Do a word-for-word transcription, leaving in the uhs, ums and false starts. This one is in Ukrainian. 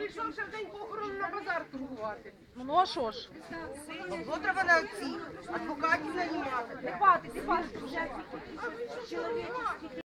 прийшов ще в день похорону на базар торгувати. Ну а що ж? Бо треба на ці адвокатів нанімати. Не хватить, не хватить.